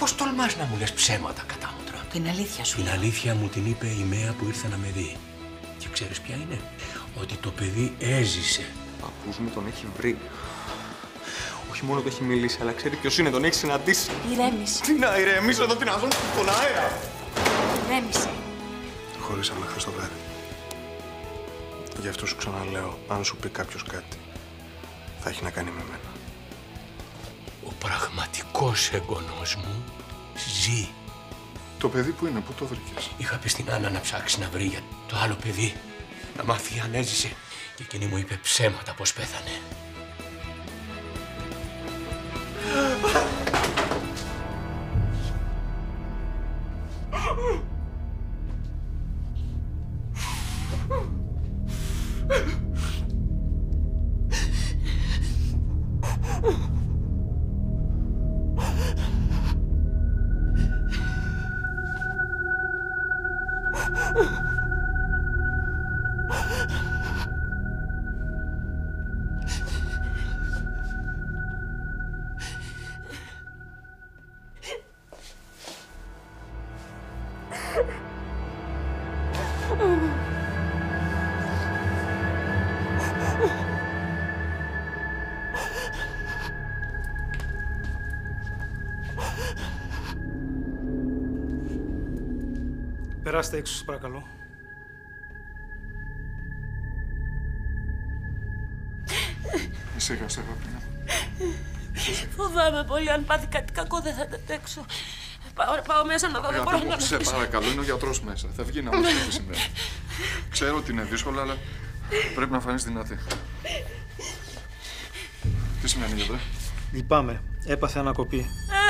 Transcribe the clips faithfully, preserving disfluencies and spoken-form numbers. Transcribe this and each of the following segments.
Πώς τολμάς να μου λες ψέματα, κατάμουτρα? Την αλήθεια σου. Την αλήθεια μου την είπε η Μαία που ήρθε να με δει. Και ξέρεις ποια είναι? Ότι το παιδί έζησε. Ο παππούς μου τον έχει βρει. Όχι μόνο το έχει μιλήσει, αλλά ξέρει ποιος είναι, τον έχει συναντήσει. Ηρέμησε. Τι να ηρεμήσω εδώ, τι να ζω στον αέρα. Ηρέμησε. Χωρίσαμε χθες το βράδυ. Γι' αυτό σου ξαναλέω, αν σου πει κάποιος κάτι, θα έχει να κάνει με μένα. Ο πραγματικός εγγονός μου ζει. Το παιδί που είναι, πού το βρήκες? Είχα πει στην Άννα να ψάξει να βρει για το άλλο παιδί. Να μάθει αν έζησε. Και εκείνη μου είπε ψέματα πως πέθανε. Περάστε έξω, σας παρακαλώ. Ησύχασε, αγάπη μου. Φοβάμαι πολύ. Αν πάθει κάτι κακό, δεν θα τα αντέξω. Πάω, πάω μέσα να δω. Δεν μπορώ να Σε παρακαλώ, είναι ο γιατρός μέσα. Θα βγει να μας πει τι σημαίνει. Ξέρω ότι είναι δύσκολο, αλλά πρέπει να φανείς δυνατή. Τι σημαίνει, γιατρέ? Λυπάμαι. Έπαθε ανακοπή.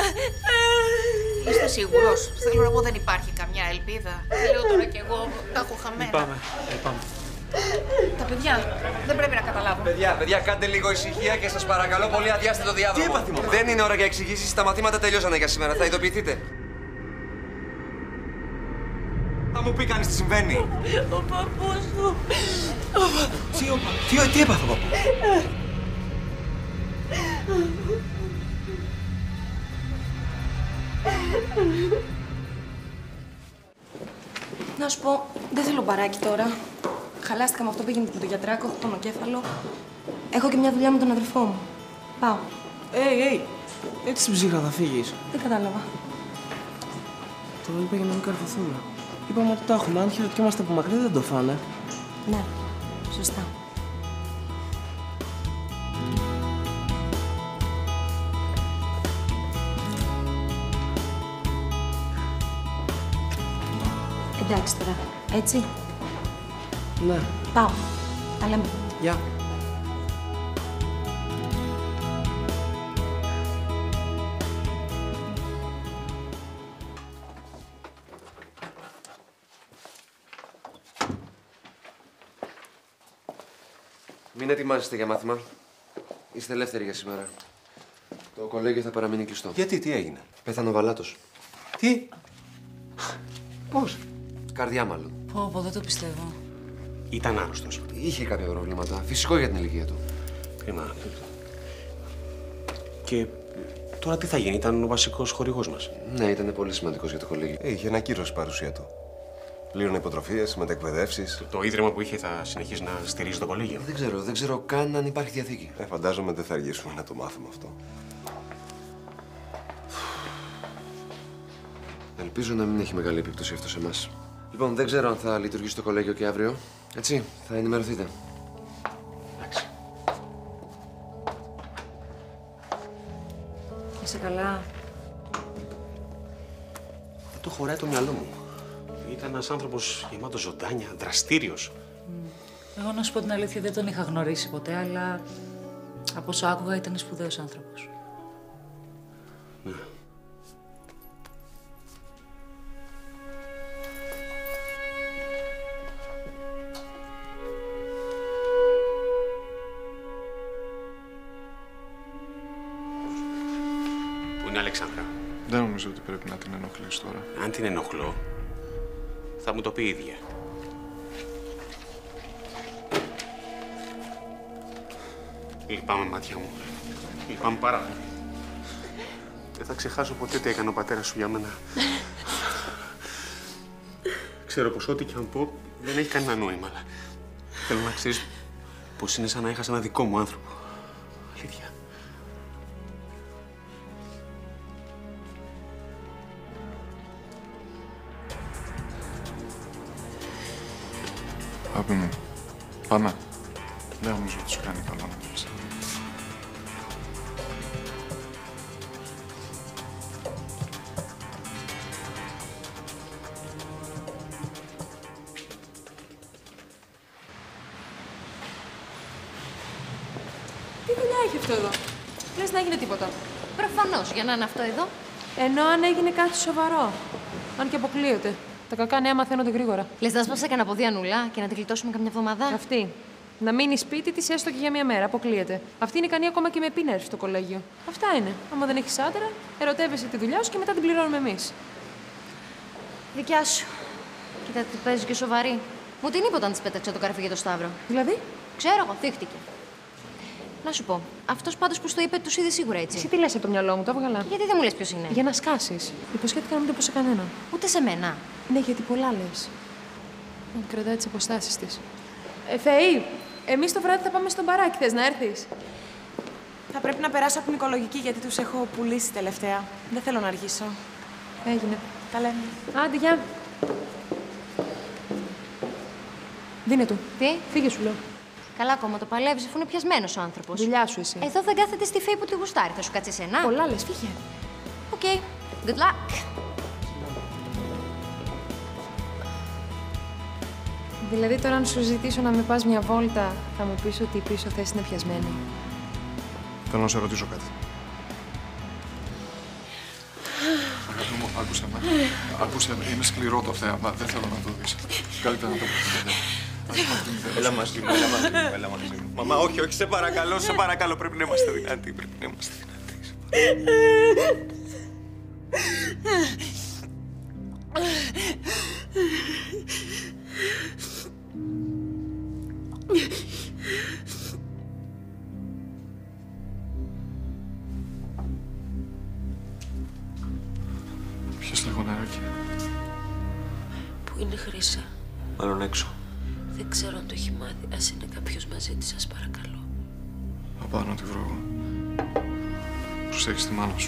Είστε σίγουρος? Θέλω να πω, δεν υπάρχει καμιά ελπίδα. Λέω τώρα κι εγώ, τα έχω χαμένα. Λυπάμαι. Λυπάμαι. Τα παιδιά δεν πρέπει να καταλάβουν. Παιδιά, παιδιά, κάντε λίγο ησυχία και σας παρακαλώ πολύ, αδειάστε το διάδρομο. Τι έπαθε, μαμά? Δεν είναι ώρα για εξηγήσεις. Τα μαθήματα τελειώσανε για σήμερα. Θα ειδοποιηθείτε. Θα μου πει κανείς τι συμβαίνει. Ο παππούς μου. Τι, ο, τι, τι έπαθε ο παππού? Να σου πω, δεν θέλω μπαράκι τώρα. Χαλάστηκα με αυτό που έγινε με τον γιατράκο, έχω πονοκέφαλο. Έχω και μια δουλειά με τον αδερφό μου. Πάω. Ει, ει, έτσι ψύχρα θα φύγεις. Δεν κατάλαβα. Το είπα για να μην καρφωθούμε. Είπαμε ότι το έχουμε, αν χαιρετιόμαστε από μακριά δεν το φάνε. Ναι, σωστά. Εντάξει τώρα, έτσι. Ναι. Πάω. Τα λέμε. Γεια. Μην ετοιμάζεστε για μάθημα. Είστε ελεύθεροι για σήμερα. Το κολέγιο θα παραμείνει κλειστό. Γιατί, τι έγινε? Πέθανε ο Βαλάτος. Τι? Πώς? Καρδιά μάλλον. Πω, πω, δεν το πιστεύω. Ήταν άρρωστος. Είχε κάποια προβλήματα. Φυσικό για την ηλικία του. Κρίμα. Και τώρα τι θα γίνει, ήταν ο βασικός χορηγός μας. Ναι, ήταν πολύ σημαντικός για το κολέγιο. Ε, είχε ανακύρωση η παρουσία του. Πλήρωνε υποτροφίες, μετεκπαιδεύσεις. Το, το ίδρυμα που είχε θα συνεχίσει να στηρίζει το κολέγιο. Δεν ξέρω, δεν ξέρω καν αν υπάρχει διαθήκη. Ε, φαντάζομαι δεν θα αργήσουμε να το μάθουμε αυτό. Ελπίζω να μην έχει μεγάλη επίπτωση αυτό σε εμάς. Λοιπόν, δεν ξέρω αν θα λειτουργήσει το κολέγιο και αύριο. Έτσι, θα ενημερωθείτε. Εντάξει. Είσαι καλά. Δεν το χωράει το μυαλό μου. Ήταν ένας άνθρωπος γεμάτος ζωντάνια, δραστήριος. Εγώ να σου πω την αλήθεια, δεν τον είχα γνωρίσει ποτέ, αλλά από όσο άκουγα ήταν σπουδαίος άνθρωπος. Ναι. Πού είναι η Αλεξάνδρα? Δεν νομίζω ότι πρέπει να την ενοχλείς τώρα. Αν την ενοχλώ, θα μου το πει η ίδια. Λυπάμαι, μάτια μου. Λυπάμαι πάρα πολύ. Δεν θα ξεχάσω ποτέ τι έκανε ο πατέρας σου για μένα. Ξέρω πως ό,τι και αν πω δεν έχει κανένα νόημα, αλλά θέλω να ξέρεις πως είναι σαν να έχασα ένα δικό μου άνθρωπο. Αλήθεια. Αγάπη μου, πάμε. Δεν νομίζω ότι σου κάνει καλό να πεις. Τι δουλειά έχει αυτό εδώ? Λες να έγινε τίποτα? Προφανώς, για να είναι αυτό εδώ. Ενώ αν έγινε κάτι σοβαρό. Αν και αποκλείεται. Τα κακά νέα μαθαίνονται γρήγορα. Λες να σπάσε κανένα ποδί Ανούλα και να τη γλιτώσουμε καμιά εβδομάδα. Αυτή. Να μείνει σπίτι τη έστω και για μία μέρα. Αποκλείεται. Αυτή είναι ικανή ακόμα και με πείνα στο κολέγιο. Αυτά είναι. Άμα δεν έχει άντρα, ερωτεύεσαι τη δουλειά σου και μετά την πληρώνουμε εμεί. Δικιά σου. Κοίτα τι παίζει και σοβαρή. Μου την είπε όταν τη πέταξε το καρφί για το Σταύρο. Δηλαδή? Ξέρω εγώ, θύχτηκε. Να σου πω, αυτό πάντω που στο είπε, του είδε σίγουρα έτσι. Εσύ τι λες από το μυαλό μου, το έβγαλα. Γιατί δεν μου λες ποιος είναι? Για να σκάσει. Υποσχέθηκα να μην το πω σε κανέναν. Ούτε σε μένα. Ναι, γιατί πολλά λες. Να κρατάει τις αποστάσεις της. Ε, Θεή, εμείς το βράδυ θα πάμε στον μπαράκι. Θες να έρθεις? Θα πρέπει να περάσω από την οικολογική γιατί τους έχω πουλήσει τελευταία. Δεν θέλω να αργήσω. Έγινε. Τα λέμε. Άντε, γεια. Δίνε του. Τι? Φύγε, σου λέω. Καλά, ακόμα το παλεύει, αφού είναι πιασμένο ο άνθρωπο. Δουλειά σου εσύ. Εδώ δεν κάθεται στη φέη που τη γουστάρει. Θα σου κάτσει εσένα. Πολλά λες, φύγε. Οκ. Okay. Good luck. Δηλαδή, τώρα αν σου ζητήσω να με πας μια βόλτα, θα μου πεις ότι η πίσω θέση είναι πιασμένη. Θέλω να σε ρωτήσω κάτι. Αγάπη μου, άκουσε με. Άκουσε με. Είναι σκληρό το θέαμα. Δεν θέλω να το δεις. Καλύτερα να το πω. Έλα μαζί μου, έλα μαζί μου, έλα μαζί μου. Μαμά, όχι, όχι, σε παρακαλώ, σε παρακαλώ. Πρέπει να είμαστε δυνατοί, πρέπει να είμαστε δυνατοί. Πιες λίγο νεράκι. Πού είναι η Χρύσα? Μάλλον έξω. Δεν ξέρω αν το έχει μάθει. Ας είναι κάποιος μαζί της, σας παρακαλώ. Θα πάω να τη βρω εγώ. Προσέχεις τη μάνα σου.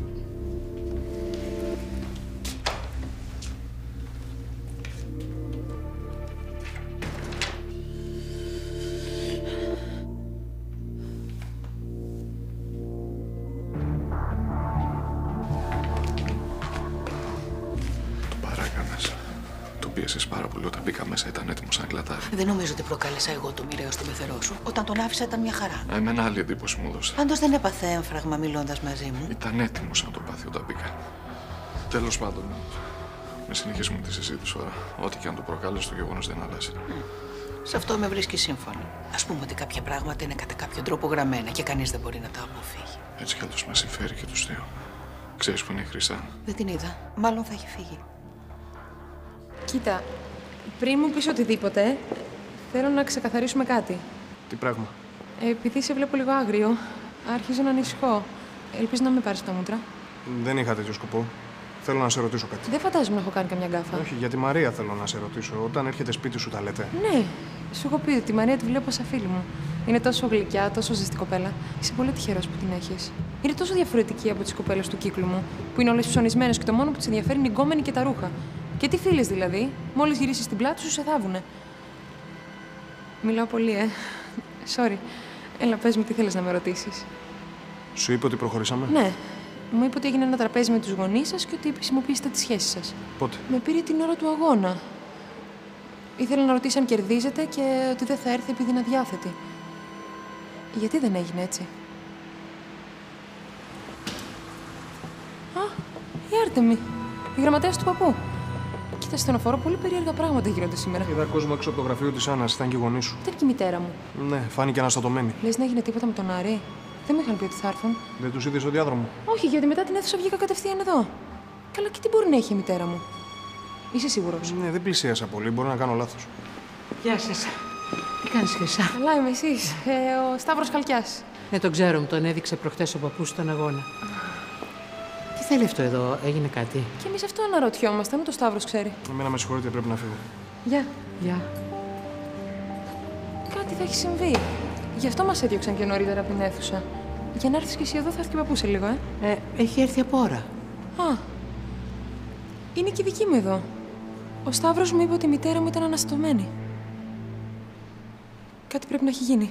Πίεσες πάρα πολύ όταν μπήκα μέσα, ήταν έτοιμος να κλατάρει. Δεν νομίζω ότι προκάλεσα εγώ το μοιραίο στον πεθερό σου. Όταν τον άφησα ήταν μια χαρά. Εμένα άλλη εντύπωση μου έδωσε. Πάντως δεν έπαθε έμφραγμα μιλώντας μαζί μου. Ήταν έτοιμος να το πάθει όταν μπήκα. Τέλος πάντων, με συνεχίσουμε τη συζήτηση τώρα. Ό,τι και αν το προκάλεσε, το γεγονός δεν αλλάζει. Mm. Σε αυτό με βρίσκει σύμφωνο. Ας πούμε ότι κάποια πράγματα είναι κατά κάποιο τρόπο γραμμένα και κανείς δεν μπορεί να τα αποφύγει. Έτσι κι αλλιώς με συμφέρει και τους δύο. Ξέρεις που είναι η Χρυσά? Δεν την είδα. Μάλλον θα έχει φύγει. Κοίτα, πριν μου πεις οτιδήποτε, θέλω να ξεκαθαρίσουμε κάτι. Τι πράγμα? Επειδή σε βλέπω λίγο άγριο, άρχιζω να ανησυχώ. Ελπίζω να μην πάρεις τα μούτρα. Δεν είχα τέτοιο σκοπό. Θέλω να σε ρωτήσω κάτι. Δεν φαντάζομαι να έχω κάνει καμιά γκάφα. Όχι, για τη Μαρία θέλω να σε ρωτήσω. Όταν έρχεται σπίτι σου, τα λέτε? Ναι, σου έχω πει ότι τη Μαρία τη βλέπω σαν φίλη μου. Είναι τόσο γλυκιά, τόσο ζεστή κοπέλα. Είσαι πολύ τυχερός που την έχεις. Είναι τόσο διαφορετική από τις κοπέλες του κύκλου μου, που είναι όλες ψωνισμένες και το μόνο που τις ενδιαφέρει είναι η γκόμενη και τα ρούχα. Και τι φίλες δηλαδή, μόλις γυρίσεις την πλάτη σου, σε θάβουνε. Μιλάω πολύ, ε. Sorry. Έλα, πες μου τι θέλεις να με ρωτήσεις. Σου είπε ότι προχωρήσαμε? Ναι. Μου είπε ότι έγινε ένα τραπέζι με τους γονείς σας και ότι επισημοποιήσετε τις σχέσεις σας. Πότε? Με πήρε την ώρα του αγώνα. Ήθελε να ρωτήσει αν κερδίζετε και ότι δεν θα έρθει επειδή είναι αδιάθετη. Γιατί δεν έγινε έτσι? Α, η Άρτεμη. Η γραμματέας του παππού. Κοίτα, στενοφορώ, πολύ περίεργα πράγματα γίνονται σήμερα. Είδα κόσμο έξω από το γραφείο της Άννας, ήταν και η γονή σου. Ήταν και η μητέρα μου. Ναι, φάνηκε αναστατωμένη. Λες να έγινε τίποτα με τον Άρη? Δεν μου είχαν πει ότι θα έρθουν. Δεν τους είδες στο διάδρομο? Όχι, γιατί μετά την αίθουσα βγήκα κατευθείαν εδώ. Καλά, και τι μπορεί να έχει η μητέρα μου? Είσαι σίγουρος? Ναι, δεν πλησίασα πολύ, μπορεί να κάνω λάθος. Γεια σας. Τι κάνεις, Χρυσά? Καλά είμαι, εσείς. Ε, ο Σταύρος Χαλκιάς. Ναι, τον ξέρω, μου τον έδειξε προχτές ο παππούς στον αγώνα. θέλει αυτό εδώ, έγινε κάτι? Και εμείς αυτό αναρωτιόμαστε, μην το Σταύρος ξέρει. Εμένα με συγχωρείτε, πρέπει να φύγω. Γεια. Γεια. Κάτι θα έχει συμβεί. Γι' αυτό μας έδιωξαν και νωρίτερα από την αίθουσα. Για να έρθεις κι εσύ εδώ θα έρθει και παππού σε λίγο, ε. ε. Έχει έρθει από ώρα. Α. Είναι και η δική μου εδώ. Ο Σταύρος μου είπε ότι η μητέρα μου ήταν αναστατωμένη. Κάτι πρέπει να έχει γίνει.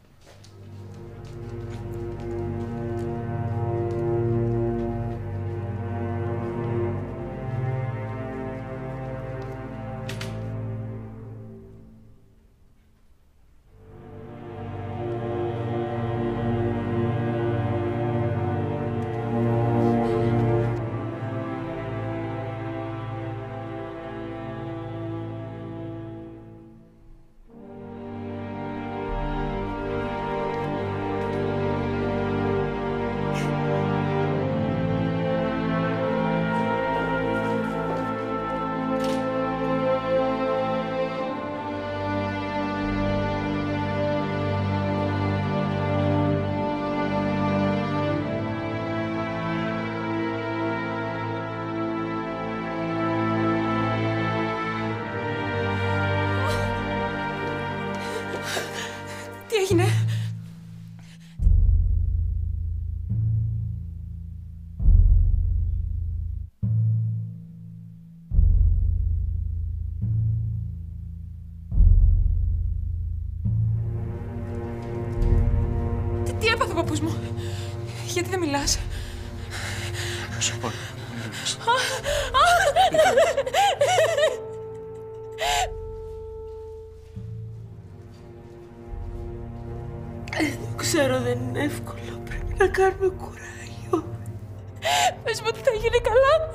Τι έγινε? Τι, τι έπαθε ο παππούς μου? Γιατί δεν μιλάς? Σε πάρω. Ξέρω, δεν είναι εύκολο. Πρέπει να κάνουμε κουράγιο. Πες μου ότι θα γίνει καλά.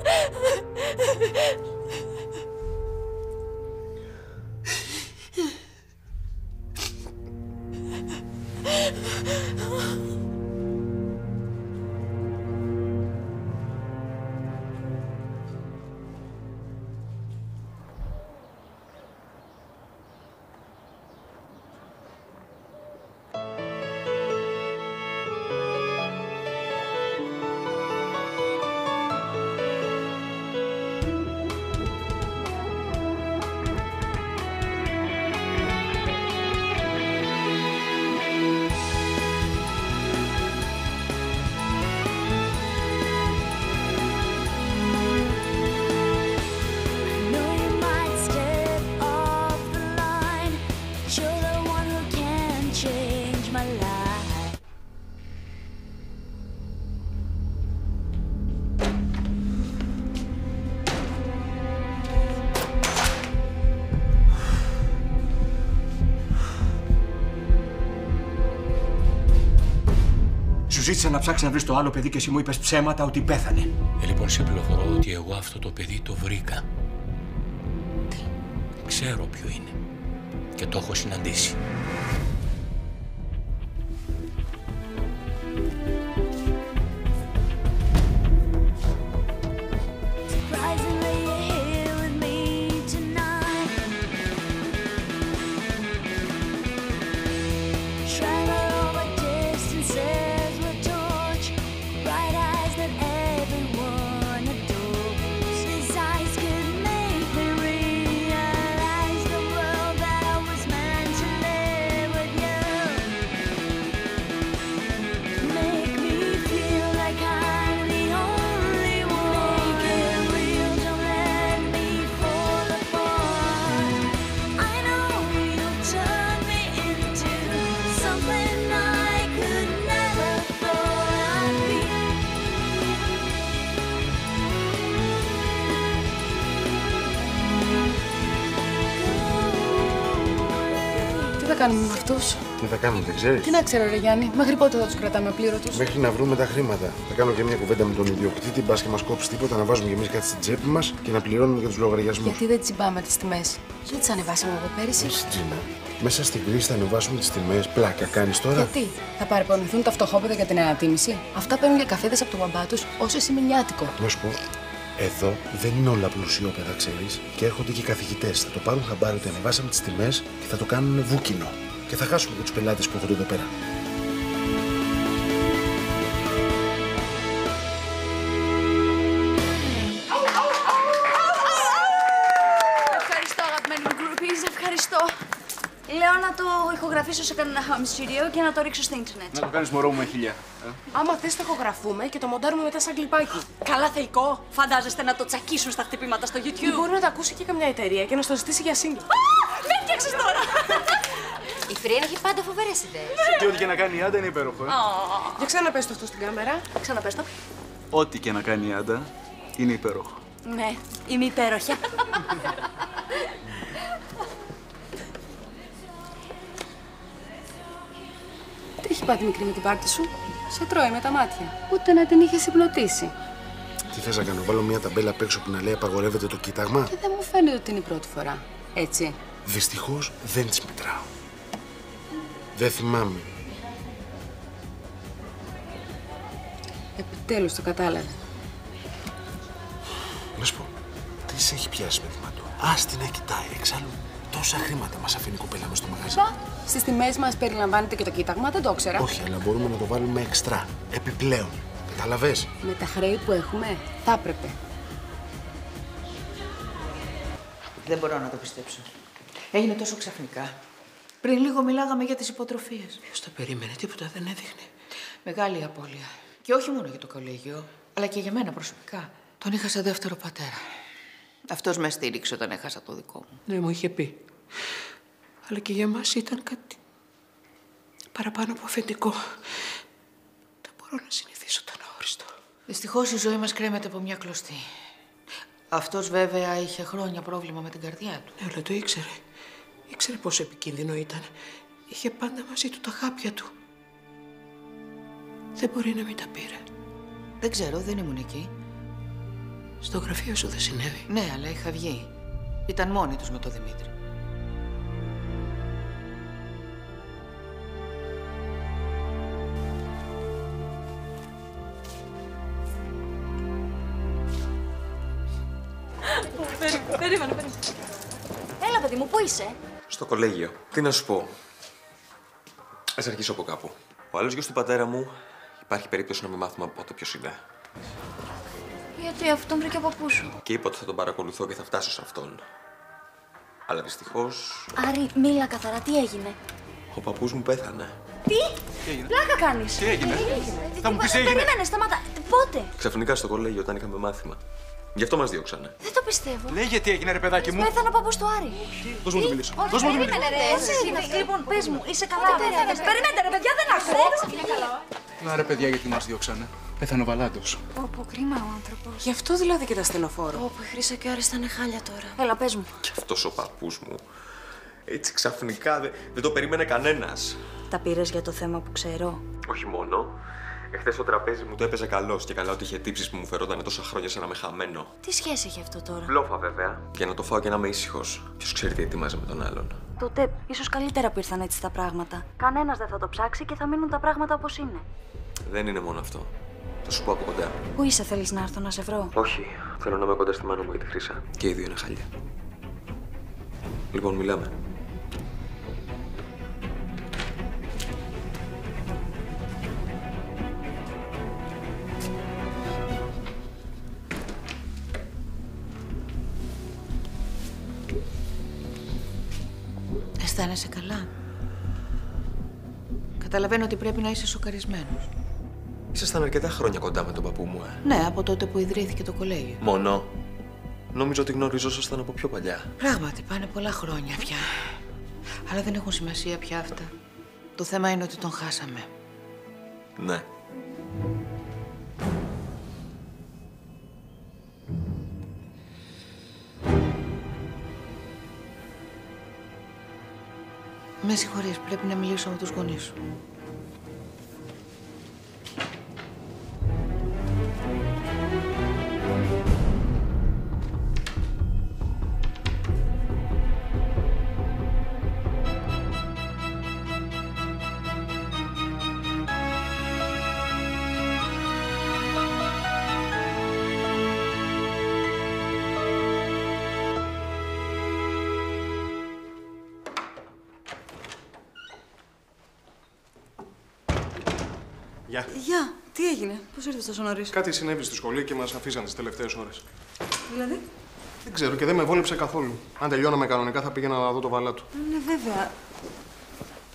Ζήτησα να ψάξει να βρει το άλλο παιδί και εσύ μου είπες ψέματα ότι πέθανε. Ε, λοιπόν, σε πληροφορώ ότι εγώ αυτό το παιδί το βρήκα. Τι? Ξέρω ποιο είναι. Και το έχω συναντήσει. Τι θα κάνουμε με αυτούς? Τι θα κάνουμε, δεν ξέρεις? Τι να ξέρω, ρε Γιάννη. Μέχρι πότε θα τους κρατάμε απλήρωτους? Μέχρι να βρούμε τα χρήματα. Θα κάνω και μια κουβέντα με τον ιδιοκτήτη, μπας και μας κόψει τίποτα, να βάζουμε κι εμείς κάτι στην τσέπη μας και να πληρώνουμε για τους λογαριασμούς. Γιατί δεν τσιμπάμε τις τιμές? Δεν τις ανεβάσαμε από πέρυσι. Εσύ, Τζίνα, μέσα στην κρίση θα ανεβάσουμε τις τιμές. Πλάκα κάνεις τώρα? Γιατί? Θα παρεπονηθούν τα φτωχόπαιδα για την ανατίμηση? Αυτά παίρνουν για καφέδες από τον μπαμπά τους όσο εσημενιάτικο. Να σου πω, εδώ δεν είναι όλα πλουσιόπαιδα, ξέρεις. Και έρχονται και οι καθηγητές. Θα το πάρουν χαμπάρι ότι ανεβάσαμε τις τιμές και θα το κάνουν βούκινο. Και θα χάσουμε και τους πελάτες που έρχονται εδώ πέρα. το ηχογραφήσω σε κανένα χαμιστήριο και να το ρίξω στο ίντερνετ. Να το κάνεις μωρό μου με χιλιά. Ε? Άμα θες το ηχογραφούμε και το μοντάρουμε μετά σαν κλιπάκι. Καλά θεϊκό. Φαντάζεστε να το τσακίσουν στα χτυπήματα στο YouTube. Μπορεί να το ακούσει και καμιά εταιρεία και να στο ζητήσει για single. Με έφτιαξες τώρα! Η Φρύν έχει πάντα φοβερές ιδέες. Και ό,τι και να κάνει η Άντα είναι υπέροχο. Ε? Oh. Για ξαναπες το αυτό στην κάμερα. Ξαναπες το. Ό,τι και να κάνει η Άντα είναι υπέροχο. Ναι, είμαι υπέροχη. Τι έχει πάθει μικρή με την πάρτι σου? Σε τρώει με τα μάτια. Ούτε να την είχε υπνοτίσει. Τι θες να κάνω, βάλω μια ταμπέλα απ' έξω που να λέει απαγορεύεται το κοίταγμα? Και δεν μου φαίνεται ότι είναι η πρώτη φορά. Έτσι. Δυστυχώς δεν τις μετράω. Δεν θυμάμαι. Επιτέλους το κατάλαβε. Να σου πω, τι σε έχει πιάσει με τη Μαντώ? Άστη να κοιτάει, εξάλλου τόσα χρήματα μας αφήνει η κοπέλα μες στο μαγαζί. Μπα, στις τιμές μας περιλαμβάνεται και το κοίταγμα, δεν το ήξερα. Όχι, αλλά μπορούμε να το βάλουμε εξτρά, επιπλέον. Καταλαβες? Με τα χρέη που έχουμε, θα έπρεπε. Δεν μπορώ να το πιστέψω. Έγινε τόσο ξαφνικά. Πριν λίγο μιλάγαμε για τις υποτροφίες. Ποιος το περίμενε, τίποτα δεν έδειχνε. Μεγάλη απώλεια. Και όχι μόνο για το κολέγιο, αλλά και για μένα προσωπικά. Τον είχα σαν δεύτερο πατέρα. Αυτός με στήριξε όταν έχασα το δικό μου. Ναι, μου είχε πει. Αλλά και για μας ήταν κάτι παραπάνω από αφεντικό. Δεν μπορώ να συνηθίσω τον αόριστο. Δυστυχώς η ζωή μας κρέμεται από μια κλωστή. Αυτός βέβαια είχε χρόνια πρόβλημα με την καρδιά του. Ναι, αλλά το ήξερε. Ήξερε πόσο επικίνδυνο ήταν. Είχε πάντα μαζί του τα χάπια του. Δεν μπορεί να μην τα πήρε. Δεν ξέρω, δεν ήμουν εκεί. Στο γραφείο σου δεν συνέβη? Ναι, αλλά είχα βγει. Ήταν μόνοι τους με τον Δημήτρη. Περίμενε, περίμενε. Έλα, παιδί μου, πού είσαι? Στο κολέγιο. Τι να σου πω. Ας αρχίσω από κάπου. Ο άλλος γιος του πατέρα μου υπάρχει περίπτωση να μην μάθουμε από πότε ποιος είναι. Γιατί αυτόν βρήκε ο παππούς σου. Και είπα ότι θα τον παρακολουθώ και θα φτάσω σε αυτόν. Αλλά δυστυχώς. Άρη, μίλα καθαρά, τι έγινε? Ο παππούς μου πέθανε. Τι? Τι έγινε? Πλάκα κάνεις. Τι έγινε? Θα μου πεις τι έγινε? Περίμενε, σταμάτα. Πότε? Ξαφνικά στο κολέγιο όταν είχαμε μάθημα. Γι' αυτό μας διώξανε. Δεν το πιστεύω. Λέγε τι έγινε, ρε παιδάκι μου. Πέθανε ο παππούς του Άρη. Δώσ' μου να του μιλήσω. Όχι, Δώσ' μου να του μιλήσω. περίμενε, ρε. Λοιπόν, πες μου, είσαι καλά? Περιμένετε, ρε παιδιά, δεν ακούω. Να ρε παιδιά, γιατί μας διώξανε. Πέθανε ο Βαλάντος. Πω, κρίμα ο άνθρωπος. Γι' αυτό δηλαδή και τα στενοφόρο. Πω, η Χρύσα και ο Άρης ήταν χάλια τώρα. Έλα, πες μου. Και αυτός ο παππούς μου. Έτσι ξαφνικά δεν, δεν το περίμενε κανένας. Τα πήρες για το θέμα που ξέρω? Όχι μόνο. Εχθές στο τραπέζι μου το έπαιζε καλός και καλά ότι είχε τύψεις που μου φερόταν τόσα χρόνια σαν να με χαμένο. Τι σχέση έχει αυτό τώρα? Μπλόφα βέβαια. Για να το φάω και να είμαι ήσυχος. Ποιος ξέρει τι ετοιμάζει με τον άλλον. Τότε ίσως καλύτερα που ήρθαν έτσι τα πράγματα. Κανένας δεν θα το ψάξει και θα μείνουν τα πράγματα όπως είναι. Δεν είναι μόνο αυτό. Θα σου πω από κοντά. Πού είσαι, θέλεις να έρθω να σε βρω? Όχι. Θέλω να είμαι κοντά στη μάνα μου και τη Χρύσα. Και οι δύο είναι χάλια. Λοιπόν, μιλάμε. Αισθάνεσαι καλά? Καταλαβαίνω ότι πρέπει να είσαι σοκαρισμένος. Ήσασταν αρκετά χρόνια κοντά με τον παππού μου, ε. Ναι, από τότε που ιδρύθηκε το κολέγιο. Μόνο. Νόμιζα ότι γνωριζόσασταν από πιο παλιά. Πράγματι, πάνε πολλά χρόνια πια. Αλλά δεν έχουν σημασία πια αυτά. Το θέμα είναι ότι τον χάσαμε. Ναι. Με συγχωρείς, πρέπει να μιλήσω με τους γονείς σου. Γεια. Γεια. Τι έγινε, πώς ήρθες τόσο νωρίς? Κάτι συνέβη στο σχολείο και μας αφήσαν τις τελευταίες ώρες. Δηλαδή? Δεν ξέρω και δεν με βόλεψε καθόλου. Αν τελειώναμε κανονικά θα πήγαινα να δω το βαλά του. Ναι, βέβαια.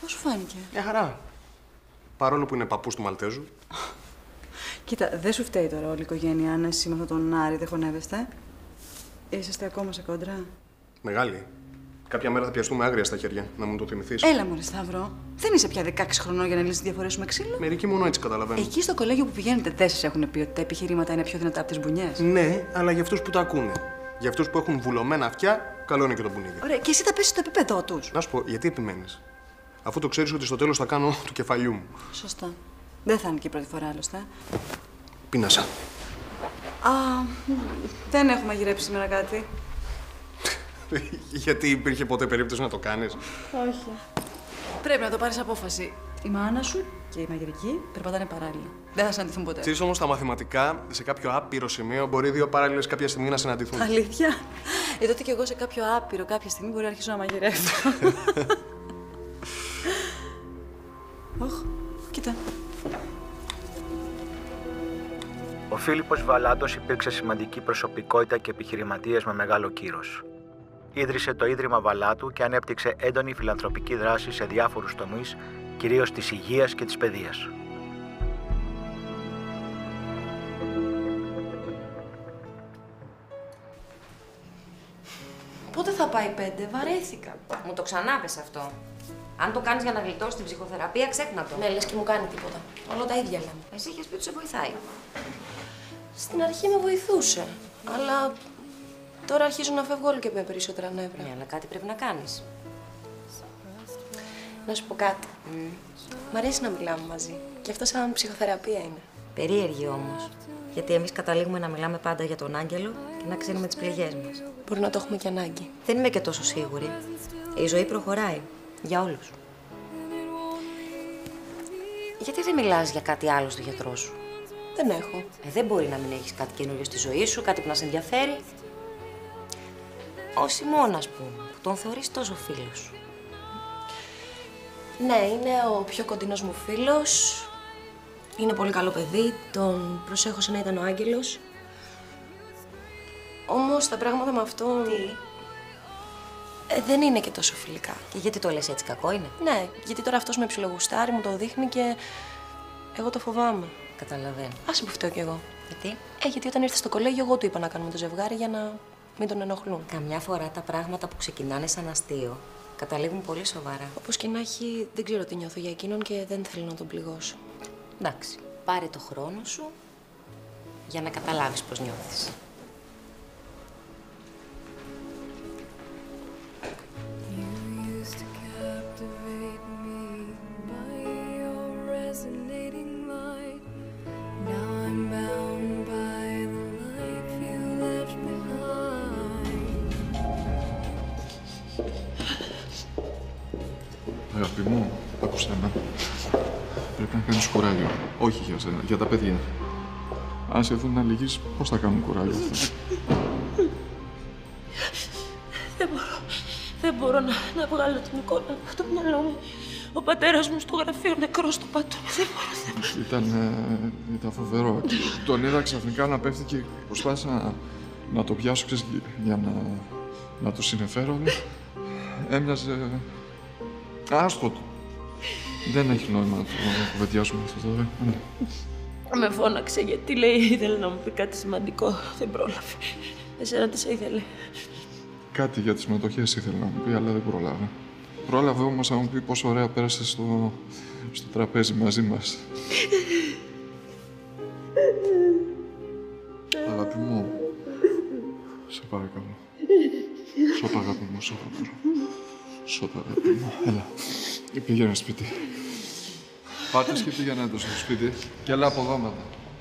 Πώς σου φάνηκε? Μια χαρά. Παρόλο που είναι παππούς του Μαλτέζου. Κοίτα, δεν σου φταίει τώρα όλη η οικογένεια αν εσύ με αυτόν τον Άρη δεν χωνεύεστε. Είσαστε ακόμα σε κόντρα. Μεγάλη. Κάποια μέρα θα πιαστούμε άγρια στα χέρια, να μου το θυμηθείς. Έλα, μωρέ Σταύρο. Δεν είσαι πια δεκαέξι χρονών για να λύσεις διαφορές σου με ξύλο. Μερικοί μόνο έτσι καταλαβαίνουν. Εκεί στο κολέγιο που πηγαίνετε δεν σας έχουν πει ότι τα επιχειρήματα είναι πιο δυνατά από τις μπουνιές. Ναι, αλλά για αυτούς που τα ακούνε. Για αυτούς που έχουν βουλωμένα αυτιά, καλό είναι και το μπουνίδι. Ωραία, και εσύ θα πέσεις στο επίπεδό τους. Να σου πω, γιατί επιμένεις? Αφού το ξέρεις ότι στο τέλος θα κάνω του κεφαλιού μου. Σωστά. Δεν θα είναι και η πρώτη φορά άλλωστε. Πίνασα. Α, δεν έχουμε μαγειρέψει σήμερα κάτι. Γιατί υπήρχε ποτέ περίπτωση να το κάνεις? Όχι. Πρέπει να το πάρεις απόφαση. Η μάνα σου και η μαγειρική περπατάνε παράλληλα. Δεν θα συναντηθούν ποτέ. Ξέρεις όμως, τα μαθηματικά σε κάποιο άπειρο σημείο μπορεί δύο παράλληλες κάποια στιγμή να συναντηθούν. Αλήθεια. Ε, τότε κι εγώ σε κάποιο άπειρο κάποια στιγμή μπορεί να αρχίσω να μαγειρεύω. Ωχ, κοίτα. Ο Φίλιππος Βαλάντος υπήρξε σημαντική προσωπικότητα και επιχειρηματίας με μεγάλο κύρος. Ίδρυσε το Ίδρυμα Βαλάτου και ανέπτυξε έντονη φιλανθρωπική δράση σε διάφορους τομείς, κυρίως της υγείας και της παιδείας. Πότε θα πάει πέντε, βαρέθηκα. Μου το ξανάπες αυτό. Αν το κάνεις για να γλιτώσεις την ψυχοθεραπεία, ξέχνα το. Ναι, λες και μου κάνει τίποτα. Όλα τα ίδια λέμε. Εσύ είχες πει ότι σε βοηθάει. Στην αρχή με βοηθούσε, αλλά τώρα αρχίζουν να φεύγω όλο και με περισσότερα νεύρα. Ναι, αλλά κάτι πρέπει να κάνεις. Να σου πω κάτι. Mm. Μ' αρέσει να μιλάμε μαζί. Και αυτό σαν ψυχοθεραπεία είναι. Περίεργη όμως. Γιατί εμείς καταλήγουμε να μιλάμε πάντα για τον άγγελο και να ξέρουμε τις πληγές μας. Μπορεί να το έχουμε και ανάγκη. Δεν είμαι και τόσο σίγουρη. Η ζωή προχωράει. Για όλους. Γιατί δεν μιλάς για κάτι άλλο στο γιατρό σου? Δεν έχω. Ε, δεν μπορεί να μην έχεις κάτι καινούριο στη ζωή σου, κάτι που να σε ενδιαφέρει. Ο Σιμών, ας πούμε, που τον θεωρείς τόσο φίλο σου. Ναι, είναι ο πιο κοντινός μου φίλος. Είναι πολύ καλό παιδί. Τον προσέχω σαν να ήταν ο άγγελος. Όμως τα πράγματα με αυτόν... Τι? Ε, δεν είναι και τόσο φιλικά. Και γιατί το λες έτσι, κακό είναι? Ναι, γιατί τώρα αυτός με ψιλογουστάρει, μου το δείχνει και εγώ το φοβάμαι. Καταλαβαίνω. Άσε που φταίω κι εγώ. Γιατί? Ε, γιατί όταν ήρθε στο κολέγιο, εγώ του είπα να κάνουμε το ζευγάρι για να μην τον ενοχλούν. Καμιά φορά τα πράγματα που ξεκινάνε σαν αστείο καταλήγουν πολύ σοβαρά. Όπως και να έχει, δεν ξέρω τι νιώθω για εκείνον και δεν θέλω να τον πληγώσω. Εντάξει, πάρε το χρόνο σου για να καταλάβεις πώς νιώθεις. Αγάπη μου, άκουσε με. Πρέπει να κάνεις κουράγιο. Όχι για σένα, για τα παιδιά. Αν σε δουν να λυγείς, πώς θα κάνουν κουράγιο αυτό? Δεν μπορώ. Δεν μπορώ να, να βγάλω την εικόνα από το μυαλό μου. Ο πατέρας μου στο γραφείο νεκρός στο πατώ. Δεν μπορώ. Δεν... Ήταν, ε, ήταν φοβερό. Τον είδα ξαφνικά να πέφτει και προσπάθησα να, να το πιάσω ξέρεις, για να, να το συνεφέρω. Έμοιαζε... Άστο του. Δεν έχει νόημα να το κουβεντιάσουμε αυτό τώρα. Με φώναξε γιατί λέει ήθελε να μου πει κάτι σημαντικό. Δεν πρόλαβε. Εσένα τι σε ήθελε? Κάτι για τις μετοχές ήθελε να μου πει, αλλά δεν πρόλαβε. Πρόλαβε όμως να μου πει πόσο ωραία πέρασε στο, στο τραπέζι μαζί μας. Αγάπη μου, σε παρακαλώ. Σώπα αγάπη μου, σώπα μου. Σώπα αγάπη μου. Έλα, πήγαινε σπίτι. Πάτε και πήγαινε έντος στο σπίτι και έλα από εδώ μετά.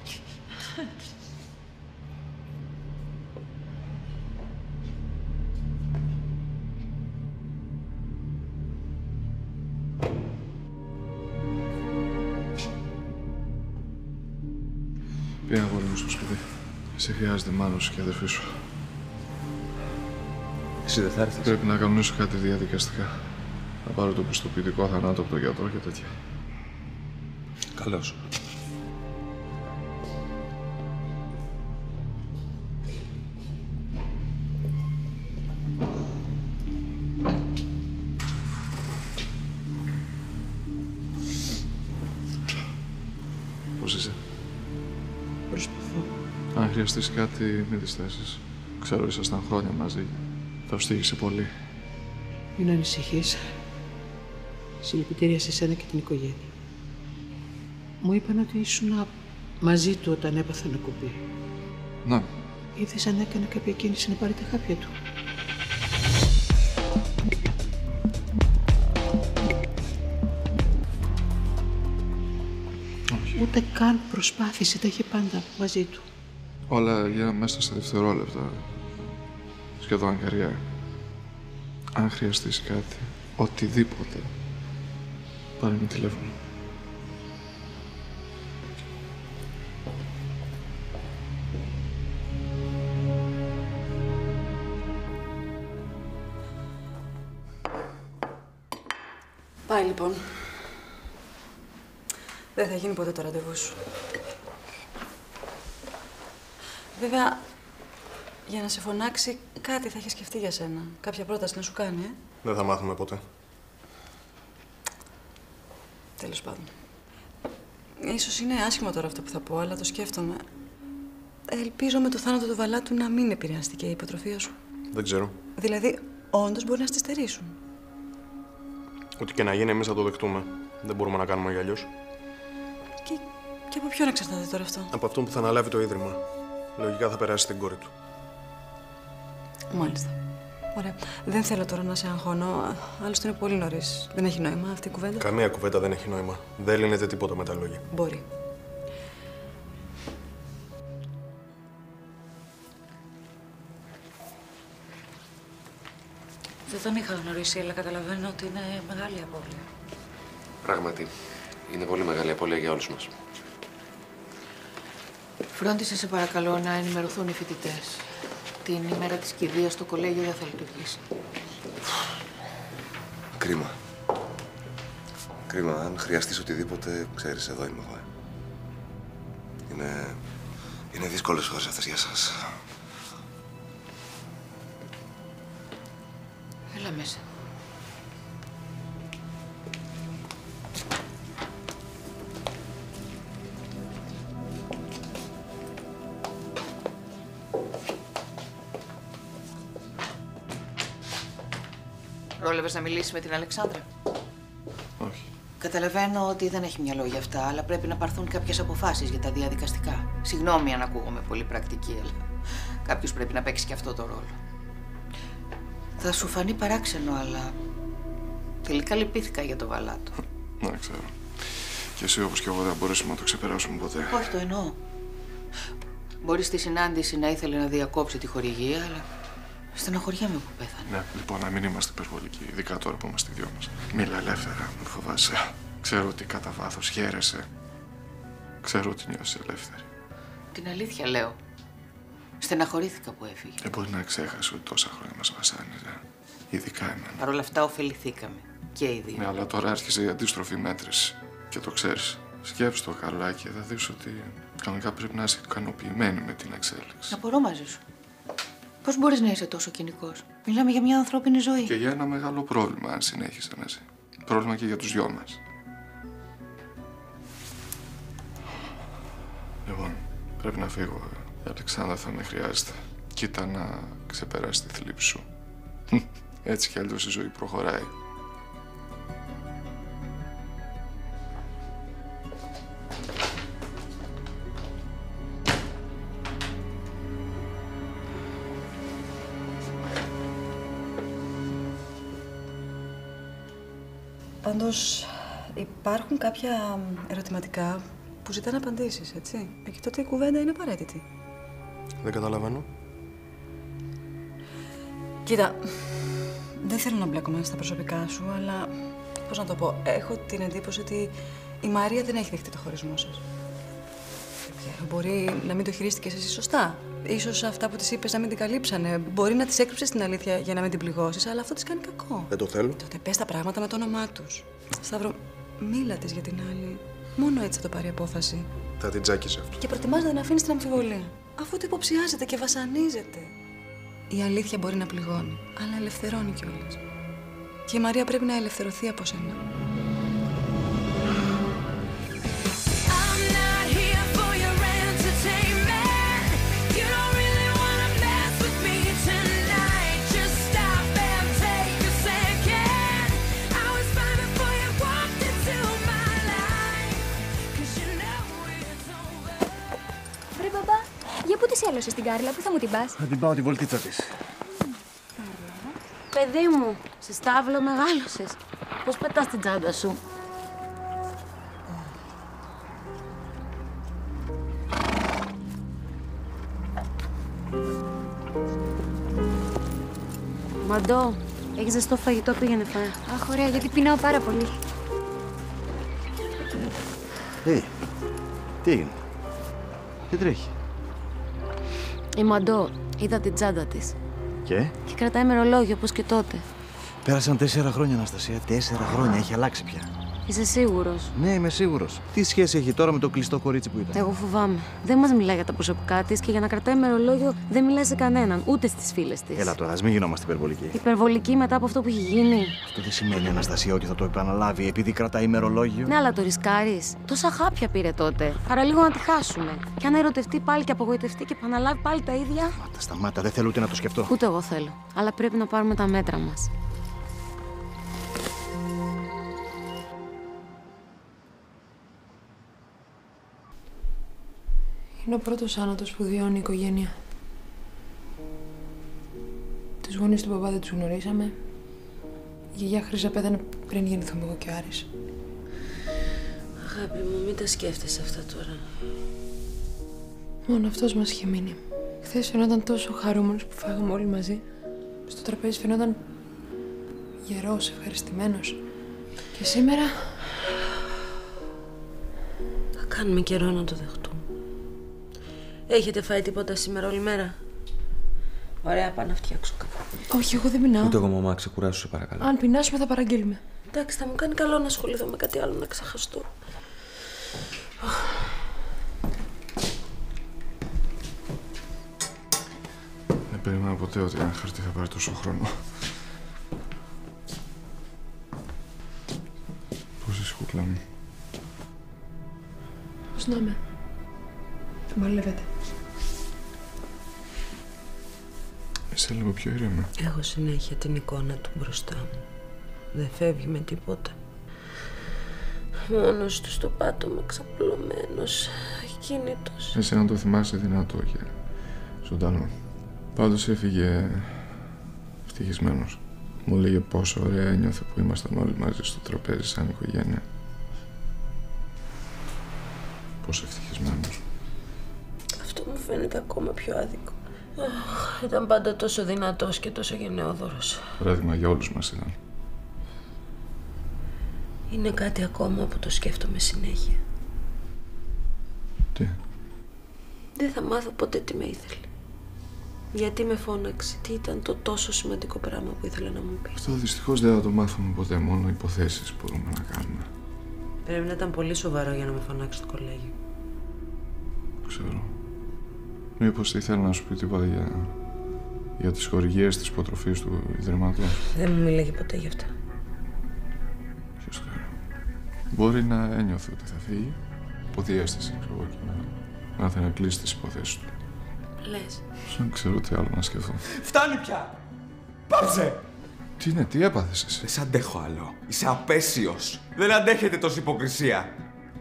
Πήγαινε αγόρι μου στο σπίτι. Σε χρειάζεται μάνα σου και αδερφή σου. Εσύ δεν θα έρθεις? Πρέπει να κανονίσω κάτι διαδικαστικά. Θα πάρω το πιστοποιητικό θανάτου από τον γιατρό και τέτοια. Καλώς. Αν χρειαστείς κάτι, μην διστάσεις. Ξέρω, ήσασταν χρόνια μαζί. Θα σου στήγησε πολύ. Μην ανησυχείς. Συλληπιτήρια σε σένα και την οικογένεια. Μου είπαν ότι ήσουν μαζί του όταν έπαθε να κοπεί. Ναι. Είδες αν έκανε κάποια κίνηση να πάρει τα χάπια του? Όχι. Ούτε καν προσπάθησε, τα είχε πάντα μαζί του. Όλα γίνανε μέσα σε δευτερόλεπτα. Σχεδόν καριέρα. Αν χρειαστείς κάτι, οτιδήποτε, πάρε με τηλέφωνο. Πάει λοιπόν. Δεν θα γίνει ποτέ το ραντεβού σου. Βέβαια, για να σε φωνάξει, κάτι θα έχει σκεφτεί για σένα. Κάποια πρόταση να σου κάνει, ε. Δεν θα μάθουμε ποτέ. Τέλος πάντων. Ίσως είναι άσχημο τώρα αυτό που θα πω, αλλά το σκέφτομαι. Ελπίζω με το θάνατο του Βαλάτου να μην επηρεαστηκε η υποτροφία σου. Δεν ξέρω. Δηλαδή, όντως μπορεί να στη στερήσουν. Ό,τι και να γίνει, εμείς θα το δεχτούμε. Δεν μπορούμε να κάνουμε για αλλιώς. Και, και από ποιον εξαρτάται τώρα αυτό? Από αυτόν που θα αναλάβει το ίδρυμα. Λογικά θα περάσει στην κόρη του. Μάλιστα. Ωραία. Δεν θέλω τώρα να σε αγχώνω. Άλλωστε είναι πολύ νωρίς. Δεν έχει νόημα αυτή η κουβέντα. Καμία κουβέντα δεν έχει νόημα. Δεν λύνεται τίποτα με τα λόγια. Μπορεί. Δεν τον είχα γνωρίσει, αλλά καταλαβαίνω ότι είναι μεγάλη απώλεια. Πράγματι, είναι πολύ μεγάλη απώλεια για όλους μας. Φρόντισε, σε παρακαλώ, να ενημερωθούν οι φοιτητές. Την ημέρα της κηδείας στο κολέγιο δεν θα λειτουργήσει. Κρίμα. Κρίμα. Αν χρειαστείς οτιδήποτε, ξέρεις, εδώ είμαι εγώ. Είναι... είναι δύσκολες ώρες αυτές για σας. Έλα μέσα. Πρόλαβες να μιλήσεις με την Αλεξάνδρα? Όχι. Καταλαβαίνω ότι δεν έχει μυαλό για αυτά, αλλά πρέπει να πάρθουν κάποιες αποφάσεις για τα διαδικαστικά. Συγγνώμη αν ακούγομαι πολύ πρακτική, αλλά κάποιος πρέπει να παίξει και αυτό το ρόλο. Θα σου φανεί παράξενο, αλλά τελικά λυπήθηκα για το Βαλάτο. Ναι, ξέρω. Και εσύ όπως και εγώ δεν μπορέσουμε να το ξεπεράσουμε ποτέ. Όχι, το εννοώ. Μπορεί στη συνάντηση να ήθελε να διακόψει τη χορηγία, αλλά στεναχωριέμαι που πέθανε. Ναι, λοιπόν, να μην είμαστε υπερβολικοί, ειδικά τώρα που είμαστε οι δυο μας. Μίλα ελεύθερα, μην φοβάσαι. Ξέρω ότι κατά βάθος χαίρεσαι. Ξέρω ότι νιώθεις ελεύθερη. Την αλήθεια λέω. Στεναχωρήθηκα που έφυγε. Δεν μπορεί να ξέχασε ότι τόσα χρόνια μας βασάνιζε. Ειδικά εμένα. Παρ' όλα αυτά ωφεληθήκαμε. Και οι δύο. Ναι, αλλά τώρα άρχισε η αντίστροφη μέτρηση. Και το ξέρεις. Σκέψου το καλά και θα δεις ότι κανονικά πρέπει να είσαι ικανοποιημένη με την εξέλιξη. Να μπορώ μαζί σου. Πώς μπορείς να είσαι τόσο κοινικός? Μιλάμε για μια ανθρώπινη ζωή. Και για ένα μεγάλο πρόβλημα, αν συνέχισε μαζί. Πρόβλημα και για τους δυο μας. Λοιπόν, πρέπει να φύγω. Η Αλεξάνδρα θα με χρειάζεται. Κοίτα να ξεπεράσει τη θλίψη σου. Έτσι κι αλλιώς η ζωή προχωράει. Πάντως, υπάρχουν κάποια ερωτηματικά που ζητάνε απαντήσεις, έτσι. Ε, και τότε η κουβέντα είναι απαραίτητη. Δεν καταλαβαίνω. Κοίτα, δεν θέλω να μπλέκομαι στα προσωπικά σου, αλλά πώς να το πω, έχω την εντύπωση ότι η Μαρία δεν έχει δεχτεί το χωρισμό σας. Μπορεί να μην το χειρίστηκες εσύ σωστά. Ίσως αυτά που της είπες να μην την καλύψανε. Μπορεί να της έκρυψες την αλήθεια για να μην την πληγώσεις, αλλά αυτό της κάνει κακό. Δεν το θέλω. Τότε πες τα πράγματα με το όνομά τους. Σταύρο, μίλα της για την άλλη. Μόνο έτσι θα το πάρει απόφαση. Θα την τζάκιζε αυτό. Και προτιμάς να την αφήνεις στην αμφιβολία. Αφού το υποψιάζεται και βασανίζεται. Η αλήθεια μπορεί να πληγώνει, αλλά ελευθερώνει κιόλας. Και η Μαρία πρέπει να ελευθερωθεί από σένα. μεγάλωσες την Κάρλα, πού θα μου την πας? Θα την πάω τη βολτίτσα της. Παιδί μου, σε στάβλο μεγάλωσες. Πώς πετάς την τσάντα σου? Μαντώ, έχεις ζεστό φαγητό, πήγαινε φάε. Αχ, ωραία, γιατί πεινάω πάρα πολύ. Ε, τι έγινε? Τι τρέχει? Η Μαντώ, είδα την τσάντα της. Και? Και κρατάει ημερολόγιο, όπως και τότε. Πέρασαν τέσσερα χρόνια, Αναστασία. Τέσσερα χρόνια. Έχει αλλάξει πια. Είσαι σίγουρος? Ναι, είμαι σίγουρος. Τι σχέση έχει τώρα με το κλειστό κορίτσι που ήταν? Εγώ φοβάμαι. Δεν μας μιλάει για τα προσωπικά της και για να κρατάει ημερολόγιο δεν μιλάει σε κανέναν, ούτε στις φίλες της. Έλα τώρα, ας μην γινόμαστε υπερβολικοί. Υπερβολική μετά από αυτό που έχει γίνει. Αυτό δεν σημαίνει, Αναστασία, ότι θα το επαναλάβει επειδή κρατάει ημερολόγιο. Ναι, αλλά το ρισκάρεις. Τόσα χάπια πήρε τότε. Παραλίγο να τη χάσουμε. Και αν ερωτευτεί πάλι και απογοητευτεί και επαναλάβει πάλι τα ίδια. Σταμάτα, σταμάτα, δεν θέλω ούτε να το σκεφτώ. Ούτε εγώ θέλω. Αλλά πρέπει να πάρουμε τα μέτρα μας. Είναι ο πρώτος θάνατος που βιώνει η οικογένεια. Τους γονείς του μπαμπά δεν τους γνωρίσαμε. Η γιαγιά Χρύσα πέθανε πριν γεννηθούμε εγώ και ο Άρης. Αγάπη μου, μην τα σκέφτεσαι αυτά τώρα. Μόνο αυτός μας είχε μείνει. Χθες φαινόταν τόσο χαρούμενος που φάγαμε όλοι μαζί. Στο τραπέζι φαινόταν γερός, ευχαριστημένος. Και σήμερα... Θα κάνουμε καιρό να το δεχτούμε. Έχετε φάει τίποτα σήμερα όλη μέρα? Ωραία, πάω να φτιάξω καφέ. Όχι, εγώ δεν πεινάω. Ούτε εγώ, μαμά, ξεκουράσου, σε παρακαλώ. Αν πεινάσουμε θα παραγγείλουμε. Εντάξει, θα μου κάνει καλό να ασχοληθώ με κάτι άλλο, να ξεχαστώ. Δεν περίμενα ποτέ ότι ένα χαρτί θα πάρει τόσο χρόνο. Πώς είσαι, κούκλα μου? Πώς να είμαι. Μαλεύεται. Είσαι λίγο πιο ήρεμη. Έχω συνέχεια την εικόνα του μπροστά μου. Δεν φεύγει με τίποτα. Μόνος του στο πάτωμα, ξαπλωμένος, ακίνητος. Εσύ να το θυμάσαι δυνατό και ζωντανό. Πάντως έφυγε ευτυχισμένος. Μου λέγε πόσο ωραία ένιωθε που ήμασταν όλοι μαζί στο τραπέζι σαν οικογένεια. Πόσο ευτυχισμένος. Αυτό μου φαίνεται ακόμα πιο άδικο. Αχ, ήταν πάντα τόσο δυνατός και τόσο γενναιόδωρος. Παράδειγμα για όλους μας ήταν. Είναι κάτι ακόμα που το σκέφτομαι συνέχεια. Τι? Δεν θα μάθω ποτέ τι με ήθελε. Γιατί με φώναξε, τι ήταν το τόσο σημαντικό πράγμα που ήθελε να μου πει. Αυτό δυστυχώς δεν θα το μάθουμε ποτέ, μόνο υποθέσεις μπορούμε να κάνουμε. Πρέπει να ήταν πολύ σοβαρό για να με φωνάξει στο κολέγιο. Ξέρω. Μήπως ήθελα να σου πει τίποτα για, για τις χορηγίες της υποτροφής του Ιδρύματος. Δεν μου μίλαγε ποτέ γι' αυτά. Ποιος ξέρει. Μπορεί να ένιωθε ότι θα φύγει από διέστηση, ξέρω εγώ, και να, να θέλει να κλείσει τις υποθέσεις του. Λες. Δεν ξέρω τι άλλο να σκεφτώ. Φτάνει πια! Πάψε! Τι είναι, τι έπαθες εσύ? Δεν σ' αντέχω άλλο. Είσαι απέσιος. Δεν αντέχετε τόση υποκρισία.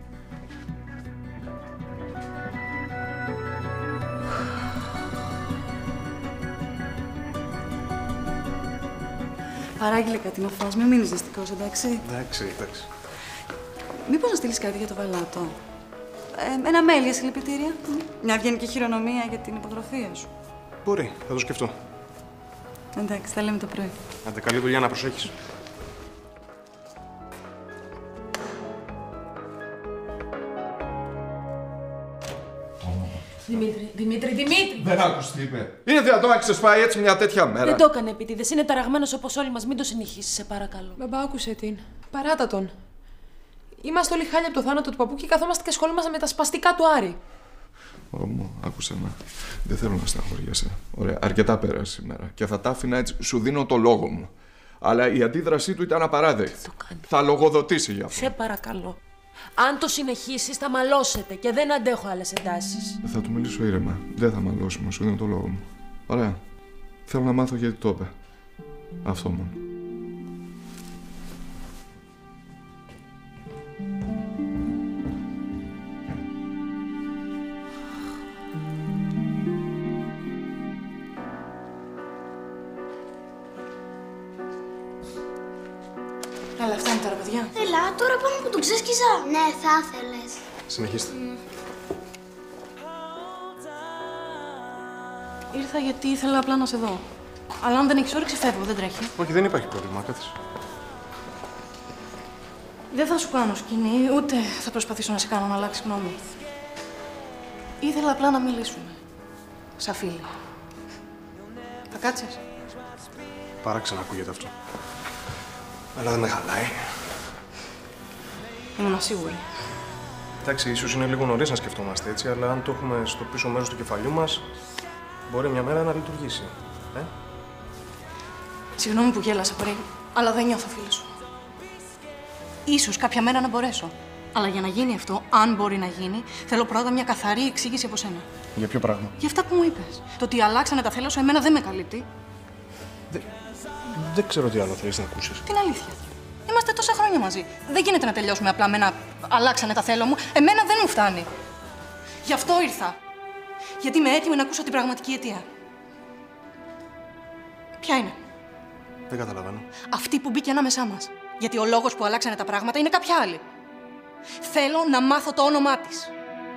Παράγγειλε κάτι να φας, μην μείνεις ζεστικός, εντάξει. Εντάξει, εντάξει. Μήπως να στείλεις κάτι για το Βαλάτο. Ε, ένα mail για συλληπιτήρια. Μια ευγενική χειρονομία για την υποτροφία σου. Μπορεί, θα το σκεφτώ. Εντάξει, θα λέμε το πρωί. Άντε, καλή δουλειά, να προσέχεις. Δημήτρη, Δημήτρη, Δημήτρη! Δεν άκουσες τι είπε. Είναι δυνατόν να ξεσπάει έτσι μια τέτοια μέρα? Δεν το έκανε επίτηδες. Είναι ταραγμένος όπως όλοι μας. Μην το συνεχίσεις, σε παρακαλώ. Μπαμπά, άκουσε την. Παράτα τον. Είμαστε όλοι χάλια από το θάνατο του παππού και καθόμαστε και ασχολούμαστε με τα σπαστικά του Άρη. Μωρό μου, άκουσε με. Δεν θέλω να στεναχωριέσαι. Ωραία, αρκετά πέρασε σήμερα. Και θα τα άφηνα έτσι. Σου δίνω το λόγο μου. Αλλά η αντίδρασή του ήταν απαράδεκτη. Θα λογοδοτήσει γι' αυτό. Σε παρακαλώ. Αν το συνεχίσεις θα μαλώσετε και δεν αντέχω άλλες εντάσεις. Θα του μιλήσω ήρεμα. Δεν θα μαλώσουμε, σου δίνω το λόγο μου. Ωραία. Θέλω να μάθω γιατί το είπε. Αυτό μόνο. Καλά, φτάνει τώρα, παιδιά. Έλα, τώρα πάμε που τον ξέσκιζα. Ναι, θα ήθελες. Συνεχίστε. Ήρθα γιατί ήθελα απλά να σε δω. Αλλά αν δεν έχεις όρεξη, φεύγω, δεν τρέχει. Όχι, δεν υπάρχει πρόβλημα, κάθεσαι. Δεν θα σου κάνω σκηνή, ούτε θα προσπαθήσω να σε κάνω να αλλάξει γνώμη. Ήθελα απλά να μιλήσουμε. Σαν φίλοι. Θα κάτσεις? Παράξενα ακούγεται αυτό. Αλλά δεν με χαλάει. Ήμουν σίγουρη. Εντάξει, ίσως είναι λίγο νωρίς να σκεφτόμαστε έτσι, αλλά αν το έχουμε στο πίσω μέρος του κεφαλιού μας, μπορεί μια μέρα να λειτουργήσει. Ε? Συγγνώμη που γέλασα πριν, αλλά δεν νιώθω φίλη σου. Ίσως κάποια μέρα να μπορέσω. Αλλά για να γίνει αυτό, αν μπορεί να γίνει, θέλω πρώτα μια καθαρή εξήγηση από σένα. Για ποιο πράγμα? Για αυτά που μου είπες. Το ότι αλλάξανε τα θέλω σου, εμένα δεν με καλύπτει. Δε... Δεν ξέρω τι άλλο θέλεις να ακούσεις. Την αλήθεια. Είμαστε τόσα χρόνια μαζί. Δεν γίνεται να τελειώσουμε απλά με ένα αλλάξανε τα θέλω μου. Εμένα δεν μου φτάνει. Γι' αυτό ήρθα. Γιατί είμαι έτοιμη να ακούσω την πραγματική αιτία. Ποια είναι? Δεν καταλαβαίνω. Αυτή που μπήκε ανάμεσά μας. Γιατί ο λόγος που αλλάξανε τα πράγματα είναι κάποια άλλη. Θέλω να μάθω το όνομά της.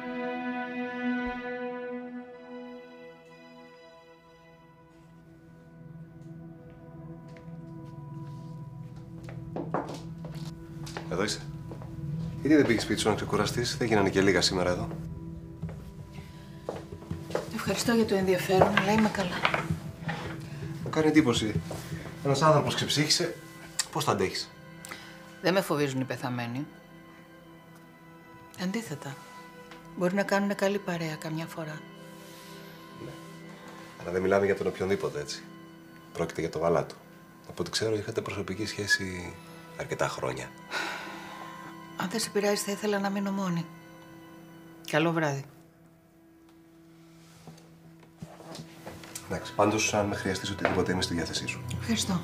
Εδώ είσαι. Γιατί δεν πήγες σπίτι σου να ξεκουραστείς? Δεν γίνανε και λίγα σήμερα εδώ. Ευχαριστώ για το ενδιαφέρον, αλλά είμαι καλά. Μου κάνει εντύπωση. Ένας άνθρωπος ξεψύχησε. Πώς το αντέχεις? Δεν με φοβίζουν οι πεθαμένοι. Αντίθετα. Μπορεί να κάνουν καλή παρέα καμιά φορά. Ναι. Αλλά δεν μιλάμε για τον οποιονδήποτε, έτσι. Πρόκειται για το Βαλάτο. Από ό,τι ξέρω, είχατε προσωπική σχέση αρκετά χρόνια. Αν δεν σε πειράζει, θα ήθελα να μείνω μόνη. Καλό βράδυ. Εντάξει, πάντως, αν με χρειαστείς οτιδήποτε, είμαι στη διάθεσή σου. Ευχαριστώ.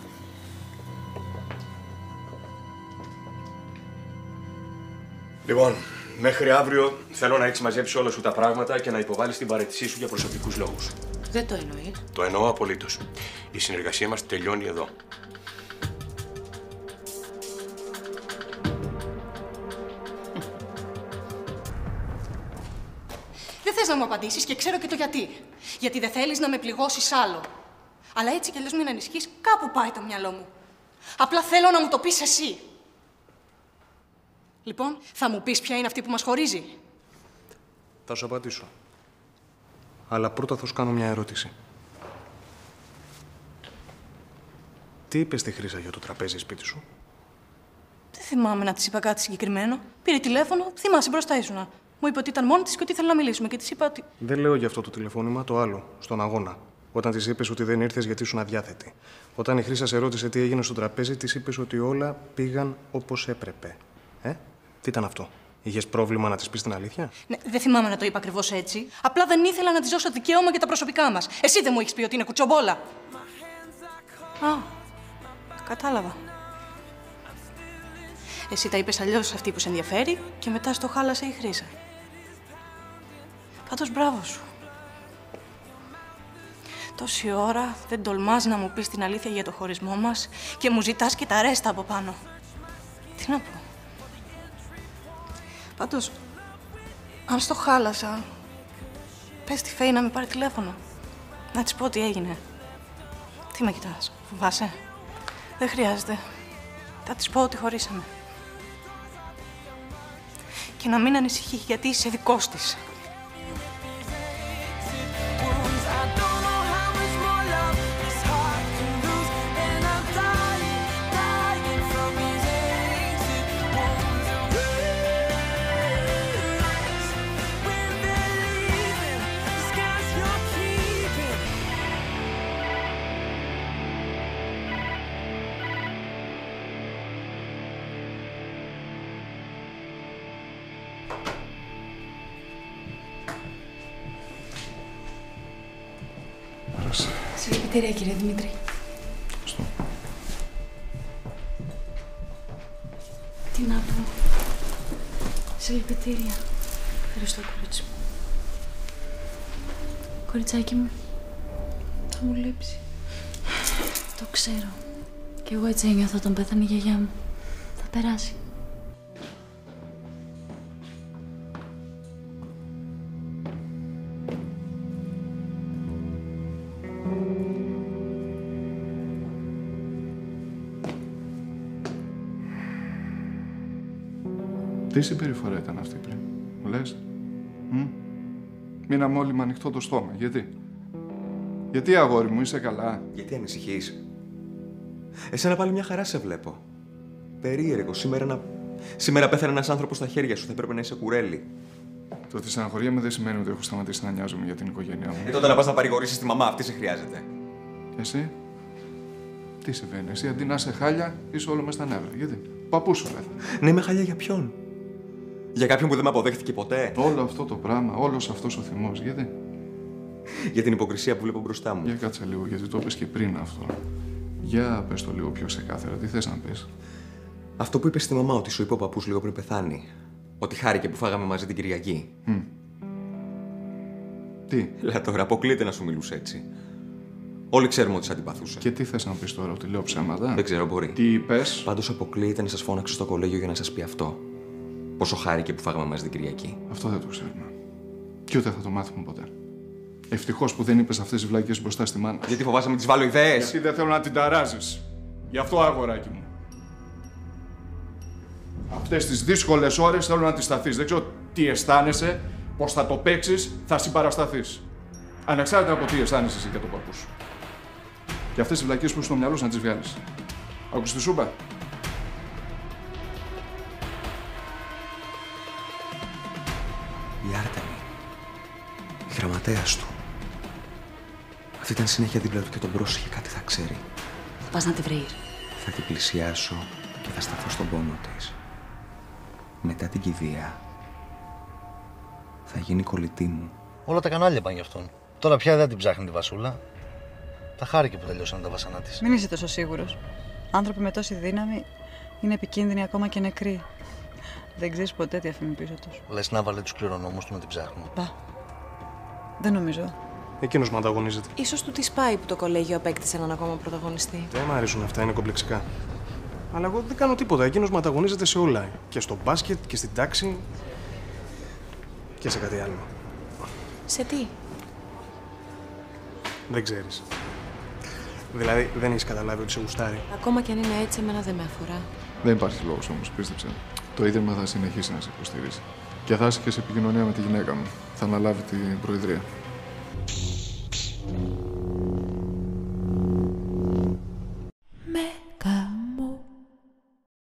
Λοιπόν, μέχρι αύριο θέλω να έχεις μαζέψει όλα σου τα πράγματα και να υποβάλεις την παραίτησή σου για προσωπικούς λόγους. Δεν το εννοείς. Το εννοώ απολύτως. Η συνεργασία μας τελειώνει εδώ. Δεν θες να μου απαντήσεις και ξέρω και το γιατί. Γιατί δεν θέλεις να με πληγώσεις άλλο. Αλλά έτσι κι αλλιώς μην ανησυχείς, κάπου πάει το μυαλό μου. Απλά θέλω να μου το πεις εσύ. Λοιπόν, θα μου πεις ποια είναι αυτή που μας χωρίζει? Θα σου απαντήσω. Αλλά πρώτα θα σου κάνω μια ερώτηση. Τι είπες στη Χρύσα για το τραπέζι σπίτι σου? Δεν θυμάμαι να της είπα κάτι συγκεκριμένο. Πήρε τηλέφωνο, θυμάσαι μπροστά ήσουνα. Μου είπε ότι ήταν μόνη της και ότι ήθελε να μιλήσουμε και της είπα ότι... Δεν λέω για αυτό το τηλεφώνημα, το άλλο, στον αγώνα. Όταν της είπες ότι δεν ήρθες γιατί ήσουν αδιάθετη. Όταν η Χρύσα σε ρώτησε τι έγινε στο τραπέζι, της είπες ότι όλα πήγαν όπως έπρεπε. Ε? Τι ήταν αυτό? Είχες πρόβλημα να της πεις την αλήθεια? Ναι, δεν θυμάμαι να το είπα ακριβώς έτσι. Απλά δεν ήθελα να της δώσω δικαίωμα για τα προσωπικά μας. Εσύ δεν μου έχεις πει ότι είναι κουτσομπόλα. Α, κατάλαβα. Εσύ τα είπες αλλιώς αυτή που σε ενδιαφέρει και μετά στο χάλασε η Χρύσα. Πάντως μπράβο σου. Τόση ώρα δεν τολμάς να μου πεις την αλήθεια για το χωρισμό μας και μου ζητάς και τα ρέστα από πάνω. Τι να πω. Πάντως, αν στο χάλασα, πες τη Φέη να με πάρει τηλέφωνο. Να της πω τι έγινε. Τι με κοιτάς, φοβάσαι? Δεν χρειάζεται. Θα της πω ότι χωρίσαμε. Και να μην ανησυχεί γιατί είσαι δικός της. Συγχαρητήρια, κύριε Δημήτρη. Ευχαριστώ. Τι να πω. Συγχαρητήρια. Ευχαριστώ, κορίτσι μου. Κοριτσάκι μου, θα μου λείψει. Το ξέρω. Κι εγώ έτσι ένιωθα όταν πέθανε η γιαγιά μου. Θα περάσει. Τι συμπεριφορά ήταν αυτή πριν, μου λες? Μ? Μείναμε όλοι με ανοιχτό το στόμα. Γιατί? Γιατί, αγόρι μου, είσαι καλά? Γιατί ανησυχείς? Εσένα πάλι μια χαρά σε βλέπω. Περίεργο. Σήμερα, να... Σήμερα πέθανε ένας άνθρωπος στα χέρια σου. Θα έπρεπε να είσαι κουρέλι. Το ότι στεναχωριέμαι δεν σημαίνει ότι έχω σταματήσει να νοιάζομαι για την οικογένειά μου. Ε, τότε να πας να παρηγορήσεις τη μαμά. Αυτή σε χρειάζεται. Εσύ? Τι συμβαίνει? Εσύ αντί να είσαι χάλια, είσαι όλο μες στα νεύρα. Γιατί? Παππού σου λέει. Να είμαι χάλια για ποιον? Για κάποιον που δεν με αποδέχτηκε ποτέ. Όλο αυτό το πράγμα, όλος αυτός ο θυμός. Γιατί? Για την υποκρισία που βλέπω μπροστά μου. Για κάτσε λίγο, γιατί το είπες και πριν αυτό. Για πες το λίγο πιο ξεκάθαρα. Τι θες να πεις? Αυτό που είπες στη μαμά, ότι σου είπε ο παππούς λίγο πριν πεθάνει. Ότι χάρηκε που φάγαμε μαζί την Κυριακή. Mm. Τι? Λα τώρα, αποκλείεται να σου μιλούσε έτσι. Όλοι ξέρουμε ότι σε αντιπαθούσε. Και τι θες να πεις τώρα, ότι λέω ψέματα? Δεν ξέρω, μπορεί. Τι είπες? Πάντως αποκλείεται να σας φώναξε στο κολέγιο για να σας πει αυτό. Πόσο χάρηκε που φάγαμε μαζί την Κυριακή. Αυτό δεν το ξέρουμε. Και ούτε θα το μάθουμε ποτέ. Ευτυχώς που δεν είπες αυτές τις βλάκες μπροστά στη μάνα. Γιατί φοβάσαι με τις βάλω ιδέες. Γιατί δεν θέλω να την ταράζεις. Γι' αυτό, αγοράκι μου. Αυτές τις δύσκολες ώρες θέλω να τις σταθείς. Δεν ξέρω τι αισθάνεσαι, πώς θα το παίξεις, θα συμπαρασταθείς. Ανεξάρτητα από τι αισθάνεσαι εσύ για τον παππού σου. Και αυτές τις βλακίες που στο μυαλό σου να τις βγάλεις. Άκουσες τη σούπα? Η Άρτεμη. Η γραμματέας του. Αυτή ήταν συνέχεια δίπλα του και τον πρόσεχε, κάτι θα ξέρει. Θα πας να τη βρεις. Θα την πλησιάσω και θα σταθώ στον πόνο της. Μετά την κηδεία θα γίνει κολλητή μου. Όλα τα κανάλια πάνε γι' αυτόν. Τώρα πια δεν την ψάχνει τη Βασούλα. Τα χάρηκε που τελειώσαν τα βασανά της. Μην είσαι τόσο σίγουρος. Άνθρωποι με τόση δύναμη είναι επικίνδυνοι ακόμα και νεκροί. Δεν ξέρεις ποτέ τι αφήνουν πίσω τους. Λες να βάλε τους κληρονόμους του να την ψάχνουν. Πα. Δεν νομίζω. Εκείνος μου ανταγωνίζεται. Ίσως του τη πάει που το κολέγιο απέκτησε έναν ακόμα πρωταγωνιστή. Δεν μ' αρέσουν αυτά, είναι κομπλεξικά. Αλλά εγώ δεν κάνω τίποτα. Εκείνος μου ανταγωνίζεται σε όλα. Και στο μπάσκετ και στην τάξη. Και σε κάτι άλλο. Σε τι? Δεν ξέρεις. Δηλαδή δεν έχεις καταλάβει ότι σε γουστάρει. Ακόμα κι αν είναι έτσι, εμένα δεν με αφορά. Δεν υπάρχει λόγος όμως, πίστεψε. Το Ίδρυμα θα συνεχίσει να σε υποστηρίζει. Και θα είσαι και σε επικοινωνία με τη γυναίκα μου. Θα αναλάβει την προεδρία.